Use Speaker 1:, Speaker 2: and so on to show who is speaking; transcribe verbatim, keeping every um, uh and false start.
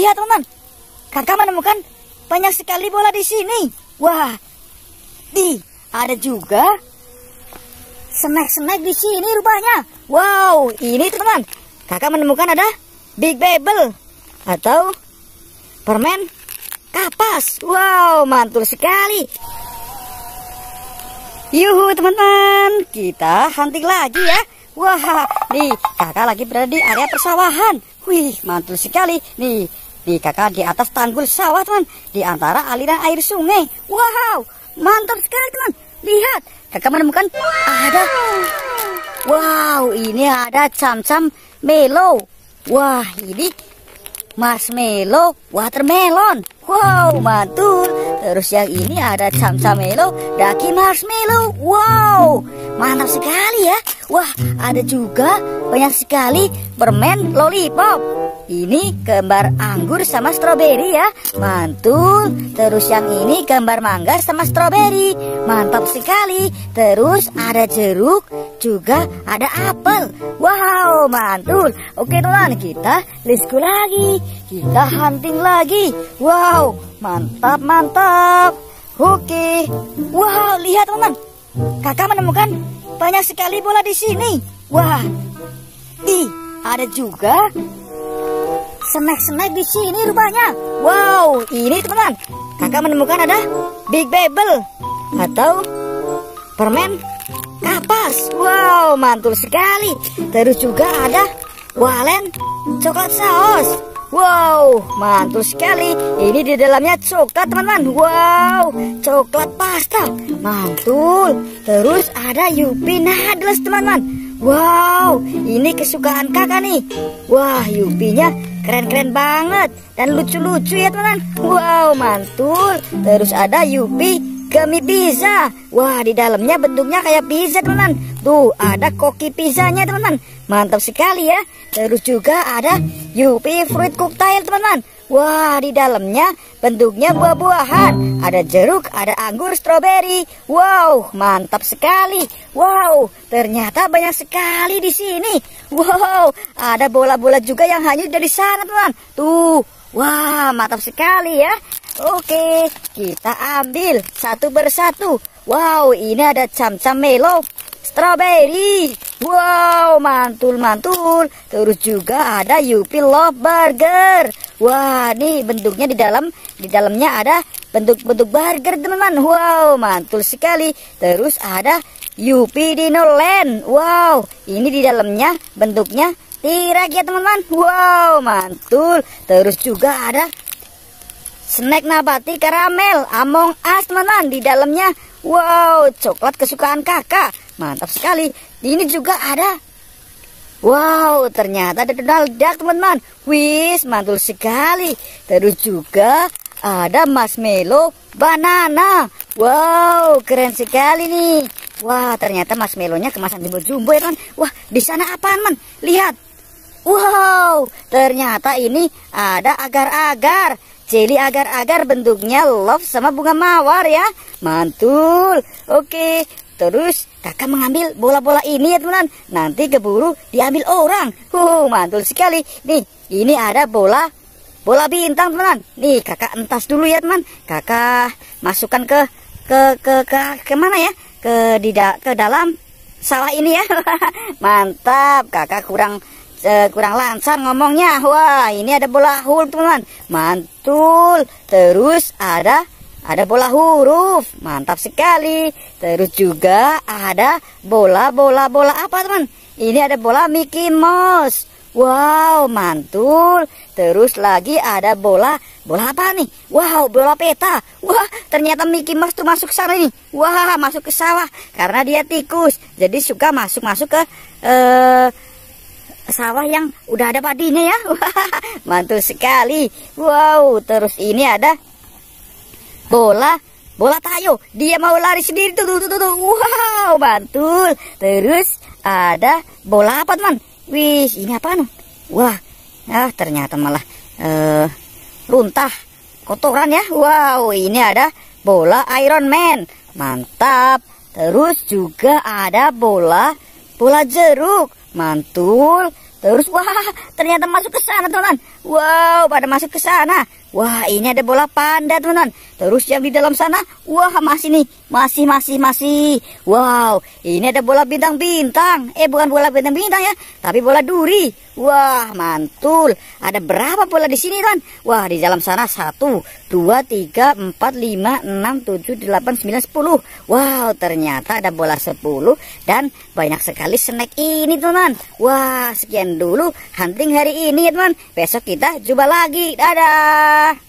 Speaker 1: lihat teman-teman. Kakak menemukan banyak sekali bola di sini. Wah, di ada juga snack-snack di sini rupanya. Wow, ini teman-teman. Kakak menemukan ada Big Bubble atau permen kapas. Wow, mantul sekali. Yuhu teman-teman, kita hunting lagi ya. Wah, nih kakak lagi berada di area persawahan. Wih, mantul sekali. Nih, nih kakak di atas tanggul sawah teman, di antara aliran air sungai. Wow, mantap sekali teman. Lihat, kakak menemukan ada. Wow, ini ada cam-cam melo. Wah, ini marshmallow watermelon. Wow, mantul. Terus yang ini ada cam-cam melo daki marshmallow. Wow, mantap sekali ya. Wah, ada juga banyak sekali permen lollipop. Ini gambar anggur sama stroberi ya. Mantul. Terus yang ini gambar mangga sama stroberi. Mantap sekali. Terus ada jeruk, juga ada apel. Wow, mantul. Oke teman, kita let's go lagi. Kita hunting lagi. Wow, mantap mantap. Oke. Wow, lihat teman. Kakak menemukan banyak sekali bola di sini. Wah, ih, ada juga snack-snack di sini rupanya. Wow, ini teman-teman. Kakak menemukan ada Big Bubble atau permen kapas. Wow, mantul sekali. Terus juga ada Walen coklat saus. Wow, mantul sekali. Ini di dalamnya coklat teman-teman. Wow, coklat pasta. Mantul. Terus ada Yupi Noodles teman-teman. Wow, ini kesukaan kakak nih. Wah, Yupinya keren-keren banget dan lucu-lucu ya teman-teman. Wow, mantul. Terus ada Yupi Gummy Pizza. Wah, di dalamnya bentuknya kayak pizza teman-teman. Tuh, ada koki pizzanya teman-teman. Mantap sekali ya. Terus juga ada Yupi Fruit Cocktail teman-teman. Wah, di dalamnya bentuknya buah-buahan. Ada jeruk, ada anggur, stroberi. Wow, mantap sekali. Wow, ternyata banyak sekali di sini. Wow, ada bola-bola juga yang hanyut dari sana teman. Tuh, wah, mantap sekali ya. Oke, kita ambil satu persatu. Wow, ini ada cam-cam melo strawberry. Wow, mantul-mantul. Terus juga ada Yupi Love Burger. Wah, nih bentuknya di dalam di dalamnya ada bentuk-bentuk burger teman-teman. Wow, mantul sekali. Terus ada Yupi Dino Land. Wow, ini di dalamnya bentuknya T-Rex ya teman-teman. Wow, mantul. Terus juga ada snack nabati karamel Among Us teman-teman. Di dalamnya wow, coklat kesukaan kakak. Mantap sekali. Ini juga ada. Wow, ternyata ada Donald Duck teman-teman. Wis, mantul sekali. Terus juga ada marshmallow banana. Wow, keren sekali nih. Wah, ternyata marshmallownya kemasan jumbo-jumbo ya teman. Wah, di sana apaan man? Lihat. Wow, ternyata ini ada agar-agar. Jelly agar-agar bentuknya love sama bunga mawar ya. Mantul. Oke, terus kakak mengambil bola-bola ini ya teman. Nanti keburu diambil orang. Huh, mantul sekali. Nih, ini ada bola bola bintang teman. Nih, kakak entas dulu ya teman. Kakak masukkan ke ke ke ke kemana ya? Ke di da, ke dalam sawah ini ya. Mantap. Kakak kurang Uh, kurang lancar ngomongnya. Wah, ini ada bola huruf teman-teman. Mantul. Terus ada ada bola huruf. Mantap sekali. Terus juga ada bola-bola bola apa teman? Ini ada bola Mickey Mouse. Wow, mantul. Terus lagi ada bola bola apa nih? Wow, bola peta. Wah, ternyata Mickey Mouse tuh masuk ke sana nih. Wah, masuk ke sawah karena dia tikus. Jadi suka masuk-masuk ke eh uh, sawah yang udah ada padinya ya. Mantul sekali. Wow, terus ini ada bola bola tayo. Dia mau lari sendiri tuh, tuh, tuh, tuh. Wow, mantul. Terus ada bola apa teman? Wih, ini apa nih? Wah, ah ternyata malah uh, runtah kotoran ya. Wow, ini ada bola Iron Man. Mantap. Terus juga ada bola bola jeruk. Mantul. Terus wah, ternyata masuk ke sana teman. Wow, pada masuk ke sana. Wah, ini ada bola panda, teman-teman. Terus yang di dalam sana, wah, masih nih, masih, masih, masih. Wow, ini ada bola bintang-bintang. Eh, bukan bola bintang-bintang ya, tapi bola duri. Wah, mantul. Ada berapa bola di sini, teman? Wah, di dalam sana satu, dua, tiga, empat, lima, enam, tujuh, delapan, sembilan, sepuluh. Wow, ternyata ada bola sepuluh dan banyak sekali snack ini, teman. Wah, sekian dulu hunting hari ini, teman. Besok kita jumpa lagi. Dadah.